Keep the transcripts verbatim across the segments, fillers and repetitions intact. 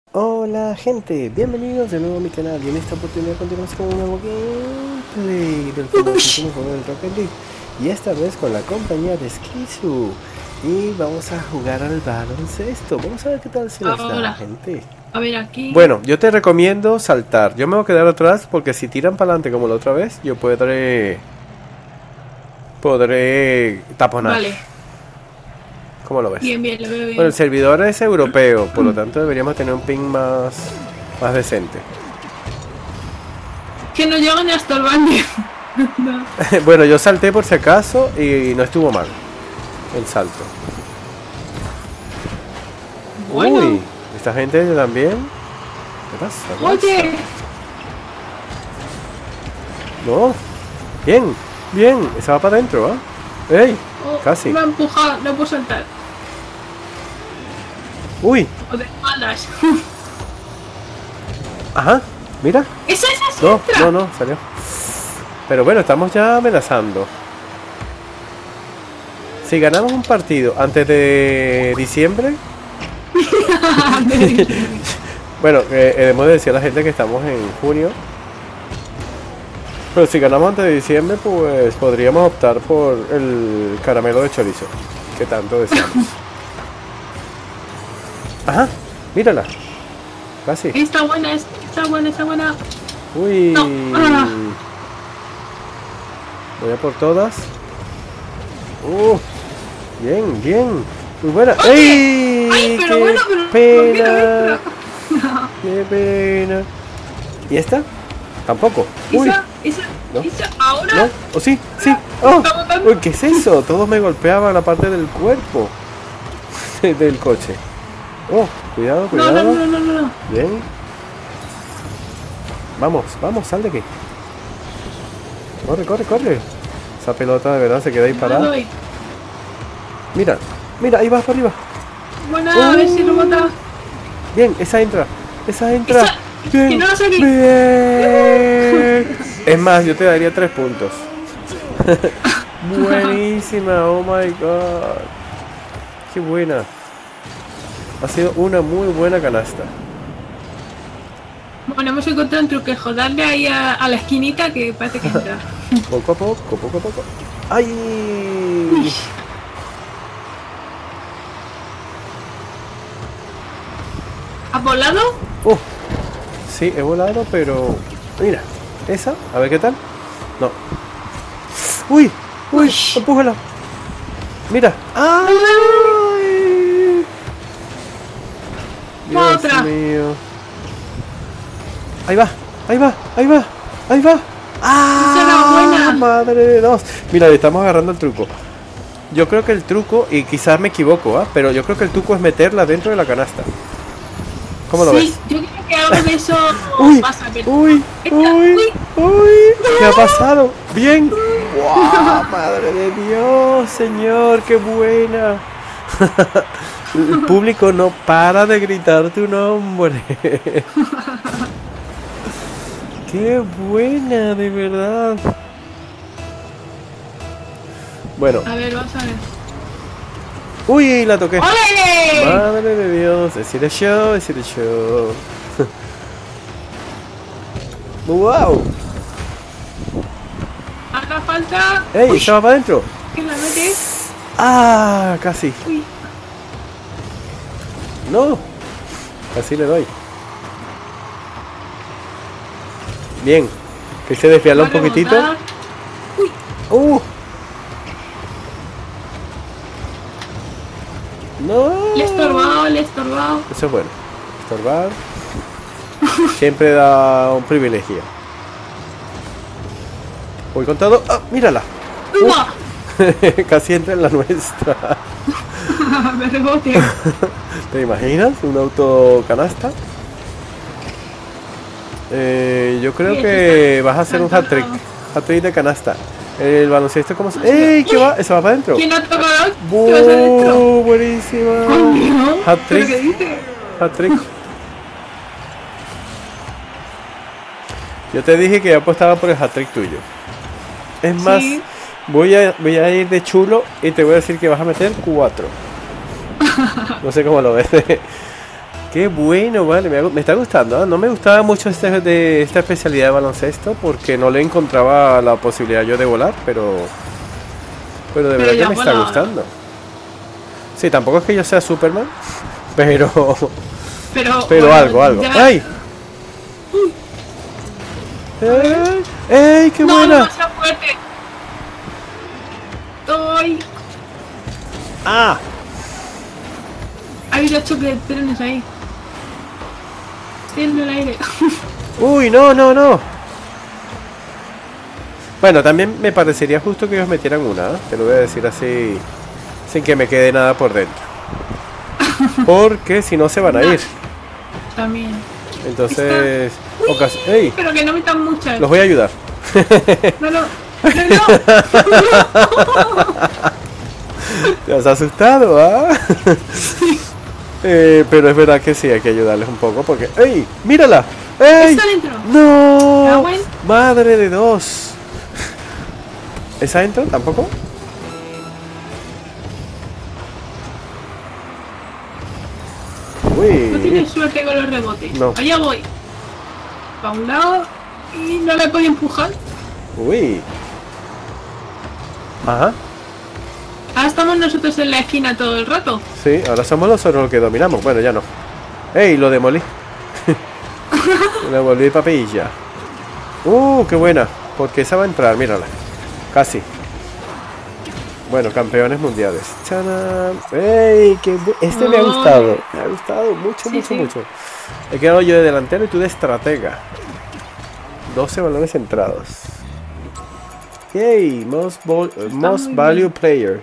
Hola gente, bienvenidos de nuevo a mi canal y en esta oportunidad continuamos con un nuevo gameplay del famosísimo juego del Rocket League y esta vez con la compañía de Skizu y vamos a jugar al baloncesto. Vamos a ver qué tal se nos da, gente. A ver aquí. Bueno, yo te recomiendo saltar. Yo me voy a quedar atrás porque si tiran para adelante como la otra vez, yo podré podré taponar. Vale. ¿Cómo lo ves? Bien, bien, lo veo bien. Bueno, el servidor es europeo, por lo tanto deberíamos tener un ping más, más decente. Que no llegan ni hasta el baño. No. Bueno, yo salté por si acaso y no estuvo mal el salto. Bueno. Uy, esta gente también. ¿Qué pasa? ¿Qué pasa? Oye. No. Bien, bien. Esa va para adentro, ¿ah? ¿eh? ¡Ey! Oh, Casi. me ha empujado, no puedo saltar. Uy. O de espaldas. Ajá. Mira. ¿Esa es esa? No, no, no, salió. Pero bueno, estamos ya amenazando. Si ganamos un partido antes de diciembre. Bueno, eh, debemos decir a la gente que estamos en junio. Pero si ganamos antes de diciembre, pues podríamos optar por el caramelo de chorizo que tanto deseamos. Ajá, mírala. Casi. Está buena, está buena, está buena. Uy. No. Ah. Voy a por todas. Uh, bien, bien. Muy buena. ¡Ey! Ay, pero ¡Qué bueno, pero pena! ¿por qué no entra? ¡Qué pena! ¿Y esta? Tampoco. Uy. Esa, esa, ¿No? esa, ahora. ¿No? ¿Oh, sí? Sí. ¡Oh! Uy, ¿qué es eso? Todo me golpeaba la parte del cuerpo del coche. Oh, cuidado, No, cuidado. no, no, no, no, no. Bien. Vamos, vamos, sal de aquí. Corre, corre, corre. Esa pelota de verdad se queda ahí No parada. doy. Mira, mira, ahí vas para arriba. Bueno, a ver si lo mata. Bien, esa entra. Esa entra. Esa- Bien. que no la saque. Bien. Es más, yo te daría tres puntos. Buenísima, oh my god. Qué buena. Ha sido una muy buena canasta. Bueno, hemos encontrado un truquejo. Darle ahí a, a la esquinita que parece que entra. Poco a poco, poco a poco. ¡Ay! Uy. ¿Has volado? Uh, sí, he volado, pero... Mira, esa, a ver qué tal. No. ¡Uy! ¡Uy! Uy. ¡Empújala! Mira. ¡Ay! Dios Otra. mío. Ahí va, ahí va, ahí va, ahí va. ¡Ah! Esa era buena. Madre de Dios. Mira, le estamos agarrando el truco. Yo creo que el truco, y quizás me equivoco, ¿ah? Pero yo creo que el truco es meterla dentro de la canasta. ¿Cómo lo Sí, ves? yo creo que algo de eso Uy, pasa. Pero... uy, Esta- uy, uy. uy, ¿qué ha pasado? Bien. ¡Wow! Madre de Dios, señor, qué buena. El público no para de gritar tu nombre. Qué buena, de verdad. Bueno, A ver, vamos a ver. uy, la toqué. ¡Ole! Madre de Dios, es ir a show, es ir a show. Wow. Haga falta. Ey, Uy, ¿se va para adentro? que la metes. Ah, casi. Uy. No, casi le doy. Bien, que se desviarla un Va a poquitito. remontar. Uy, Uh. No. le he estorbado, le he estorbado. Eso es bueno. Estorbar siempre da un privilegio. Voy con todo. Ah, mírala. ¡Uah! Casi entra en la nuestra. Me rebote. ¿Te imaginas? Un auto canasta. Eh, yo creo Sí, que está- vas a hacer un está hat-trick. tocado. Hat-trick de canasta. El baloncesto, ¿cómo se...? ¡Ey! ¿Qué va? ¿Eso va para adentro? ¿Quién ha tocado? ¿Qué vas adentro? ¡Oh, buenísima! Coño, Hat-trick. ¿pero qué dices? Hat-trick. Yo te dije que yo apostaba por el hat-trick tuyo. Es más, Sí. voy a, voy a ir de chulo y te voy a decir que vas a meter cuatro. No sé cómo lo ves. Qué bueno, vale, me, ha- me está gustando, ¿eh? No me gustaba mucho este, de esta especialidad de baloncesto porque no le encontraba la posibilidad yo de volar, pero pero de Pero verdad que ya me está volaba. gustando. Sí, tampoco es que yo sea Superman, pero Pero, pero bueno, algo, algo. ya- ¡Ay! ¡Ey! ¡Ey, qué No, buena! demasiado fuerte. Estoy. ¡Ah! Hay dos choques de trenes ahí. Estoy en el aire. ¡Uy, no, no, no! Bueno, también me parecería justo que ellos metieran una, ¿eh? Te lo voy a decir así, sin que me quede nada por dentro. Porque si no se van a ir. También. Entonces, ocas- ¡ey! Pero que no metan muchas. Los voy a ayudar. No, no. No, no. ¿Te has asustado, ah? Eh, pero es verdad que sí, hay que ayudarles un poco porque... ¡Ey! ¡Mírala! ¡Ey! Está dentro. ¡No! ¿Ah, bueno? ¡Madre de dos! ¿Esa entra tampoco? No Uy. tienes suerte con los rebotes. No. Allá voy. Para un lado y no le puedo empujar. Uy. Ajá. Ahora estamos nosotros en la esquina todo el rato. Sí, ahora somos nosotros los que dominamos. Bueno, ya no. ¡Ey! Lo demolí. Lo volví papilla. ¡Uh! ¡Qué buena! Porque esa va a entrar, mírala. Casi. Bueno, campeones mundiales. ¡Chanán! ¡Ey! Qué bu- este me ha Ay. gustado. Me ha gustado mucho, Sí, mucho, sí. mucho. He quedado yo de delantero y tú de estratega. doce balones entrados. ¡Yay! Most, ball- uh, most muy value bien. player.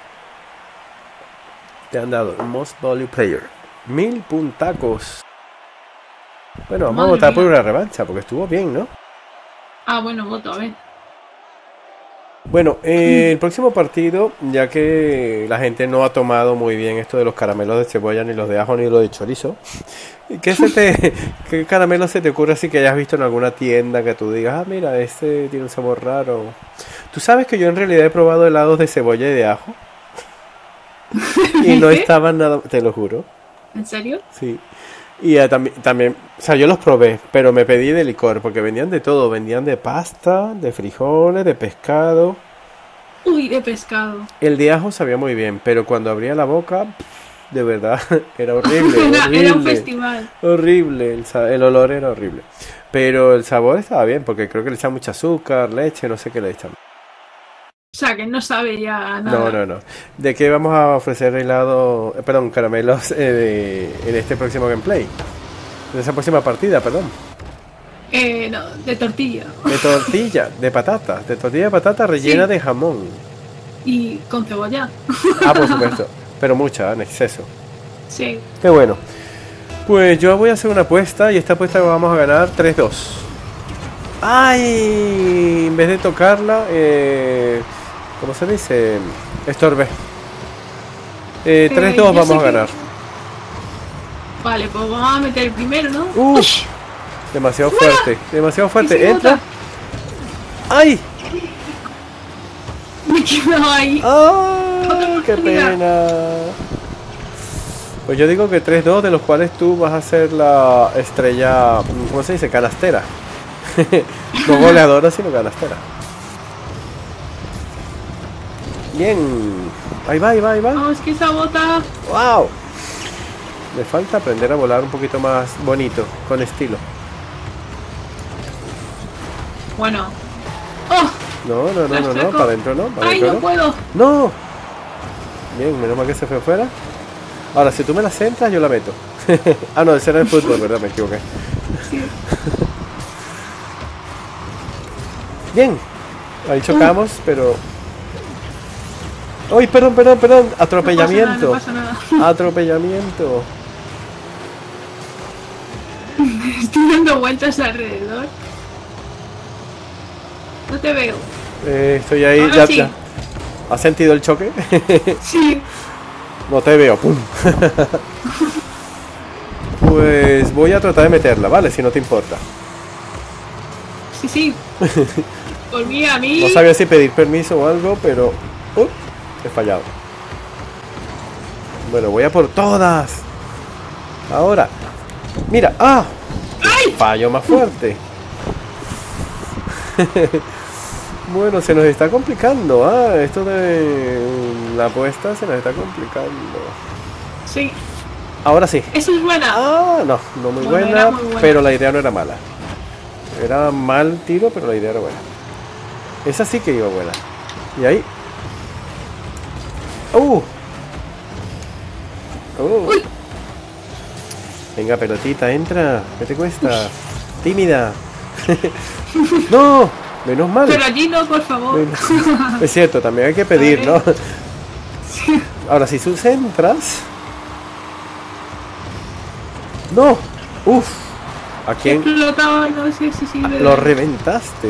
Te han dado Most value player. Mil puntacos. Bueno, vamos Madre a votar por mía. una revancha porque estuvo bien, ¿no? Ah, bueno, voto, a ver. Bueno, eh, el próximo partido, ya que la gente no ha tomado muy bien esto de los caramelos de cebolla, ni los de ajo, ni los de chorizo, ¿qué, se te, ¿qué caramelo se te ocurre así que hayas visto en alguna tienda que tú digas, ah, mira, este tiene un sabor raro? ¿Tú sabes que yo en realidad he probado helados de cebolla y de ajo? Y no ¿Sí? estaban nada, te lo juro, ¿En serio? sí. Y eh, también, también, o sea, yo los probé, pero me pedí de licor, porque vendían de todo, vendían de pasta, de frijoles, de pescado. Uy, de pescado. El de ajo sabía muy bien, pero cuando abría la boca, pff, de verdad, era horrible, Era, horrible, era un festival. horrible, el, sa- el olor era horrible. Pero el sabor estaba bien, porque creo que le echan mucho azúcar, leche, no sé qué le echan. O sea, que no sabe ya nada. No, no, no. ¿De qué vamos a ofrecer helado, eh, perdón, caramelos eh, de- en este próximo gameplay? En esa próxima partida, perdón. Eh, no, de tortilla. De tortilla, de patata, de tortilla de patata rellena Sí. de jamón. Y con cebolla. Ah, por supuesto, pero mucha, en exceso. Sí. Qué bueno. Pues yo voy a hacer una apuesta y esta apuesta vamos a ganar tres dos. ¡Ay! En vez de tocarla, eh, ¿cómo se dice? Estorbé. Eh, tres dos yo vamos sé a que- ganar. Vale, pues vamos a meter el primero, ¿no? ¡Uh! Demasiado fuerte, demasiado Y fuerte. se Entra. bota. ¡Ay! Me quedo ahí. ¡Ay! ¡Qué oportunidad. pena! Pues yo digo que tres dos, de los cuales tú vas a ser la estrella, ¿cómo se dice? Canastera. No goleadora, sino canastera. Bien. Ahí va, ahí va, ahí va. Vamos, que esa bota. ¡Wow! Me falta aprender a volar un poquito más bonito, con estilo. Bueno. ¡Oh! No, no, no, La no, no, saco. para adentro no, para ¡Ay, adentro no no. puedo! ¡No! Bien, menos mal que se fue fuera. Ahora, si tú me la centras, yo la meto. Ah, no, ese era el fútbol, ¿verdad? Me equivoqué. Sí. Bien. Ahí chocamos, pero... ¡Ay, perdón, perdón, perdón! Atropellamiento. No pasa nada, no pasa Atropellamiento. nada. Estoy dando vueltas alrededor. No te veo. Eh, estoy ahí, Ahora ya, sí. ya. ¿Has sentido el choque? Sí. No te veo, pum. Pues voy a tratar de meterla, ¿vale? Si no te importa. Sí, sí. Por mí, a mí. No sabía si pedir permiso o algo, pero... ¡Uh! He fallado. Bueno, voy a por todas. Ahora. Mira. ¡Ah! ¡Ay! Fallo más fuerte. Bueno, se nos está complicando. Ah, esto de la apuesta se nos está complicando. Sí. Ahora sí. Eso es buena. Ah, no, no muy, Bueno, buena, era muy buena. pero la idea no era mala. Era mal tiro, pero la idea era buena. Esa sí que iba buena. Y ahí. ¡Uh! ¡Uh! Uy. Venga, pelotita, entra. ¿Qué te cuesta? Tímida. ¡No! Menos mal. Pero allí no, por favor. Es cierto, también hay que pedir, ¿no? Sí. Ahora, si tú centras. ¡No! ¡Uf! ¿A quién? Explotaba, no sé si sirve. Lo reventaste.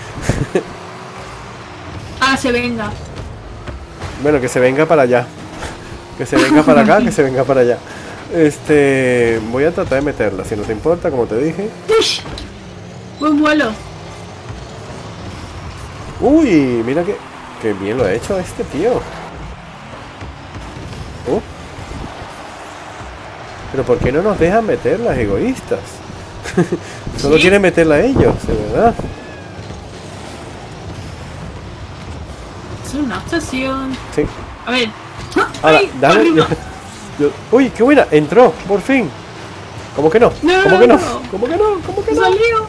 Ah, se venga. Bueno, que se venga para allá. Que se venga para acá, que se venga para allá. Este... Voy a tratar de meterla, si no te importa, como te dije. ¡Ush! Buen vuelo. Uy, mira que... Que bien lo ha hecho este tío. Uh. Pero ¿por qué no nos dejan meterlas, egoístas? Solo ¿Sí? quieren meterla a ellos, de verdad. Es una obsesión. Sí. A ver. Ahora, ¡Ay! dale. arriba! Yo- uy, qué buena, entró, por fin. ¿Cómo que no? No, ¿Cómo que no? no. ¿Cómo que no? ¿Cómo que no? ¡Salió!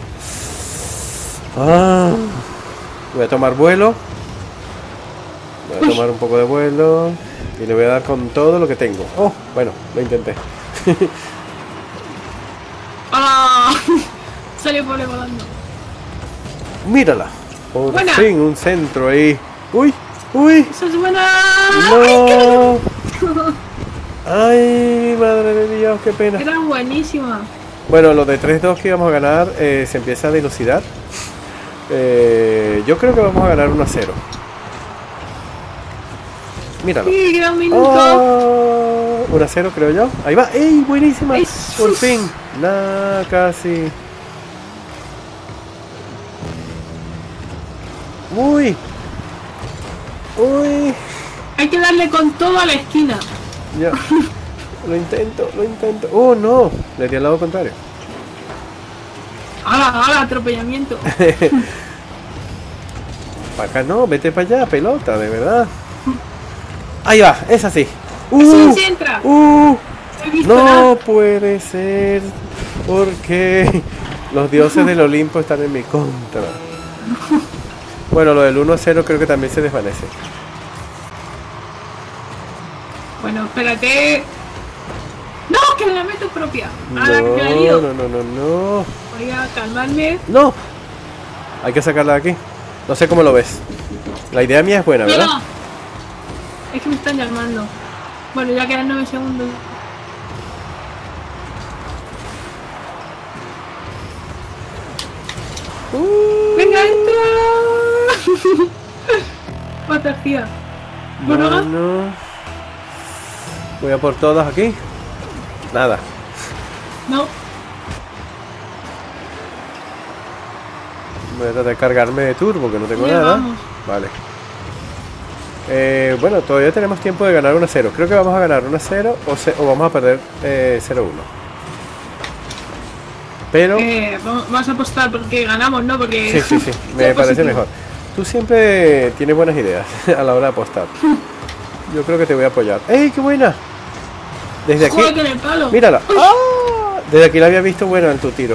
Ah, voy a tomar vuelo. Voy a Uy. tomar un poco de vuelo. Y le voy a dar con todo lo que tengo. Oh, bueno, lo intenté. ¡Ah! Salió por ahí volando. Mírala. Por Buena. fin, un centro ahí. Uy, uy. ¡Eso es buena! No. Ay, madre de Dios, qué pena. Era buenísima. Bueno, lo de tres dos que íbamos a ganar eh, se empieza a dilucidar. Eh, yo creo que vamos a ganar uno a cero. Míralo. Sí, queda un minuto. Oh, uno a cero creo yo. Ahí va. ¡Ey! Buenísima. Eso. Por fin. Nah, casi. Uy. Uy. Hay que darle con todo a la esquina. Ya. Lo intento, lo intento. Oh, no. Le di al lado contrario. ¡Hala, hala! Atropellamiento. Para acá no, vete para allá, pelota, de verdad. Ahí va, es así. ¡Eso Uh, sí entra! uh, No he visto no nada. puede ser. Porque los dioses del Olimpo están en mi contra. Bueno, lo del uno a cero creo que también se desvanece. Bueno, espérate. ¡No! ¡Que me la meto propia! No, ¡Hala, que la lío! no, no, no, no. Voy a calmarme. No. Hay que sacarla de aquí. No sé cómo lo ves. La idea mía es buena, ¡No, ¿verdad? no! Es que me están llamando. Bueno, ya quedan nueve segundos. Uh, ¡Venga, entra! Mata tía. Bueno, bueno. Voy a por todas aquí. Nada. no. Voy a tratar de cargarme de turbo, que no tengo Ya nada. vamos. Vale. Eh, bueno, todavía tenemos tiempo de ganar uno a cero. Creo que vamos a ganar uno a cero o, se- o vamos a perder eh, cero uno. Pero... Eh, vamos vamos a apostar porque ganamos, ¿no? Porque... Sí, sí, sí. Me sea parece positivo. mejor. Tú siempre tienes buenas ideas a la hora de apostar. Yo creo que te voy a apoyar. ¡Ey, qué buena! Desde aquí... Joder, con el palo. Mírala. Uy. ¡Ah! Desde aquí la había visto buena en tu tiro.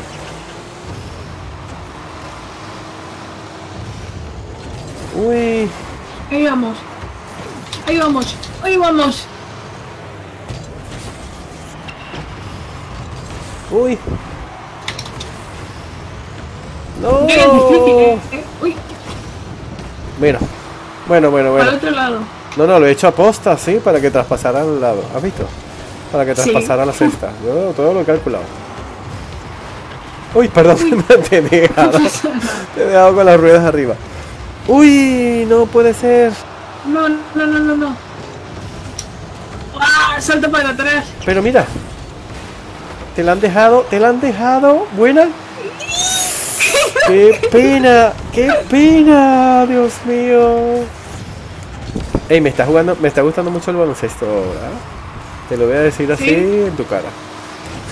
Uy. Ahí vamos. Ahí vamos. Ahí vamos. Uy. No. Qué difícil, eh. Eh, Uy, Mira. Bueno, bueno, al bueno. otro lado. No, no, lo he hecho a posta, sí, para que traspasara al lado. ¿Has visto? Para que Sí. traspasara la cesta. Yo todo lo he calculado. Uy, perdón, te he dejado. Te he dejado con las ruedas arriba. Uy, no puede ser. No, no, no, no, no. ¡Ah! Salto para atrás. Pero mira. Te la han dejado, te la han dejado. Buena. ¡Qué pena! ¡Qué pena! Dios mío. Ey, me está jugando, me está gustando mucho el baloncesto ahora. Te lo voy a decir así ¿Sí? en tu cara.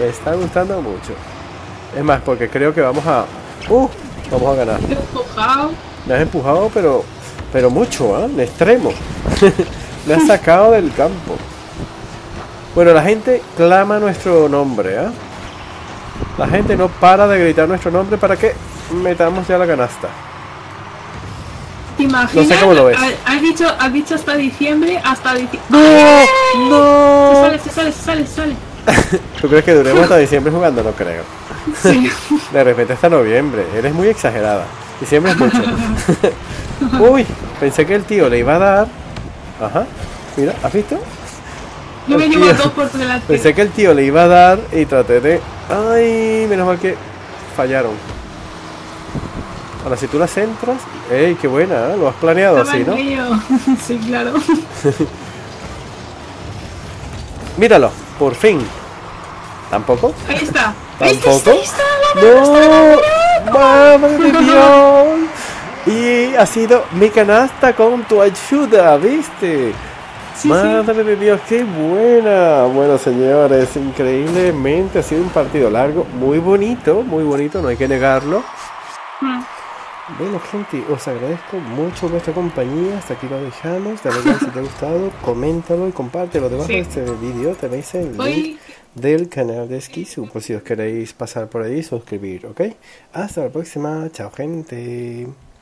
Me está gustando mucho. Es más, porque creo que vamos a... ¡Uh! Vamos a ganar. Te he empujado. Me has empujado, pero... Pero mucho, ¿eh? En extremo. Me has sacado del campo. Bueno, la gente clama nuestro nombre, ¿eh? La gente no para de gritar nuestro nombre para que metamos ya la canasta. ¿Te imaginas? No sé cómo lo ves. Has dicho, has dicho hasta diciembre, hasta diciembre. ¡No! ¡No! Se sale, se sale, se sale, se sale. ¿Tú crees que duremos hasta diciembre jugando? No creo. Sí. De repente hasta noviembre. Eres muy exagerada. Diciembre es mucho. Uy, pensé que el tío le iba a dar. Ajá. Mira, ¿has visto? Yo me El llevo tío- dos por delante. Pensé que el tío le iba a dar y traté de... Ay, menos mal que fallaron. Ahora si tú las entras... ¡Ey, qué buena! ¿eh? Lo has planeado Estaba así, en ¿no? medio. Sí, claro. Míralo, por fin. ¿Tampoco? Ahí está. Ahí está, ¿Tampoco? ahí está, la ¡No! ¡Madre de Dios! Y ha sido mi canasta con tu ayuda, ¿viste? Sí, Madre de Dios, qué buena. Bueno, señores, increíblemente ha sido un partido largo, muy bonito, muy bonito, no hay que negarlo. Mm. Bueno, gente, os agradezco mucho vuestra compañía. Hasta aquí lo dejamos. Dale like si te ha gustado, coméntalo y compártelo. Debajo Sí. de este vídeo tenéis el link Hoy del canal de Esquizu, por si os queréis pasar por ahí y suscribir, ¿ok? Hasta la próxima. Chao, gente.